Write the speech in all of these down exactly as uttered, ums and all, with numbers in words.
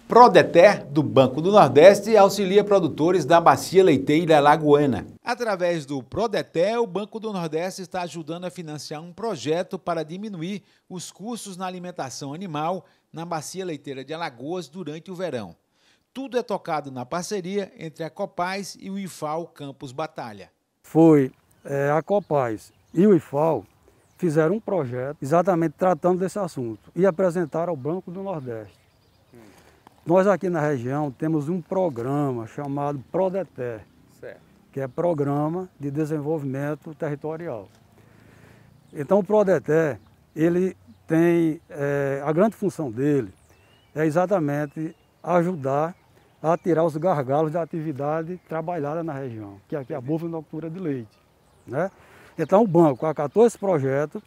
Prodeter, do Banco do Nordeste, auxilia produtores da bacia leiteira alagoana. Através do Prodeter, o Banco do Nordeste está ajudando a financiar um projeto para diminuir os custos na alimentação animal na bacia leiteira de Alagoas durante o verão. Tudo é tocado na parceria entre a Copaz e o I F A O Campus Batalha. Foi é, a Copaz e o I F A O fizeram um projeto exatamente tratando desse assunto e apresentaram ao Banco do Nordeste. Nós aqui na região temos um programa chamado Prodeter, certo, que é Programa de Desenvolvimento Territorial. Então o Prodeter, ele tem, é, a grande função dele é exatamente ajudar a tirar os gargalos da atividade trabalhada na região, que aqui é a bovinocultura de leite, né? Então o banco acatou esse projeto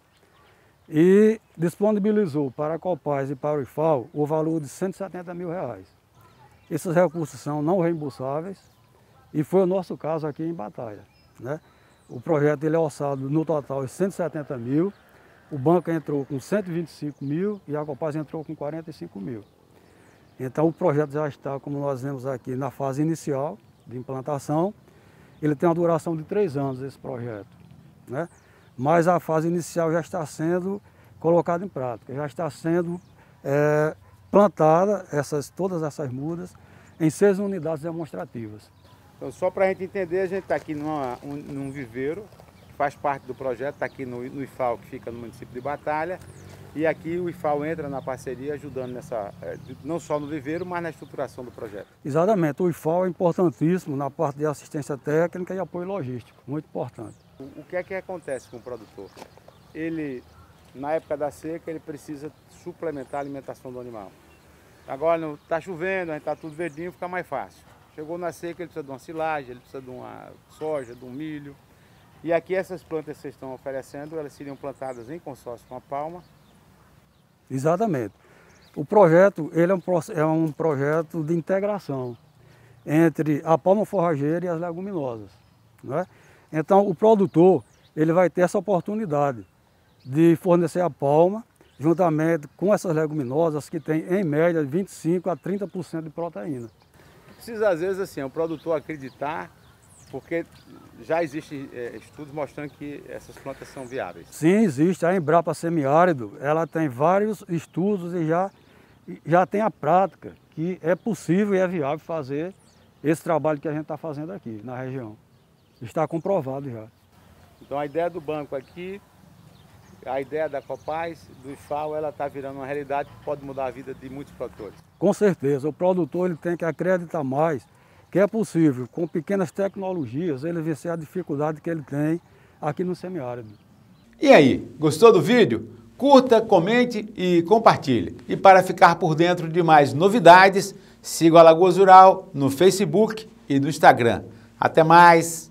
e disponibilizou para a Copaz e para o I F A O o valor de cento e setenta mil reais. Esses recursos são não reembolsáveis e foi o nosso caso aqui em Batalha, né? O projeto ele é orçado no total de cento e setenta mil, o banco entrou com cento e vinte e cinco mil e a Copaz entrou com quarenta e cinco mil. Então o projeto já está, como nós vemos aqui, na fase inicial de implantação. Ele tem uma duração de três anos, esse projeto, né? Mas a fase inicial já está sendo colocada em prática, já está sendo é, plantada essas, todas essas mudas em seis unidades demonstrativas. Então, só para a gente entender, a gente está aqui numa, um, num viveiro, que faz parte do projeto, está aqui no, no I F A O, que fica no município de Batalha, e aqui o I F A O entra na parceria, ajudando nessa, não só no viveiro, mas na estruturação do projeto. Exatamente, o I F A O é importantíssimo na parte de assistência técnica e apoio logístico, muito importante. O que é que acontece com o produtor? Ele, na época da seca, ele precisa suplementar a alimentação do animal. Agora está chovendo, a gente está tudo verdinho, fica mais fácil. Chegou na seca, ele precisa de uma silagem, ele precisa de uma soja, de um milho. E aqui essas plantas que vocês estão oferecendo, elas seriam plantadas em consórcio com a palma? Exatamente. O projeto ele é, um, é um projeto de integração entre a palma forrageira e as leguminosas, né? Então o produtor ele vai ter essa oportunidade de fornecer a palma juntamente com essas leguminosas que tem em média vinte e cinco a trinta por cento de proteína. Precisa às vezes assim, o produtor acreditar, porque já existem é, estudos mostrando que essas plantas são viáveis. Sim, existe. A Embrapa Semiárido, ela tem vários estudos e já, já tem a prática que é possível e é viável fazer esse trabalho que a gente está fazendo aqui na região. Está comprovado já. Então a ideia do banco aqui, a ideia da Copaz, do I F A O, ela está virando uma realidade que pode mudar a vida de muitos produtores. Com certeza, o produtor ele tem que acreditar mais que é possível, com pequenas tecnologias, ele vencer a dificuldade que ele tem aqui no semiárido. E aí, gostou do vídeo? Curta, comente e compartilhe. E para ficar por dentro de mais novidades, siga o Alagoas Rural no Facebook e no Instagram. Até mais!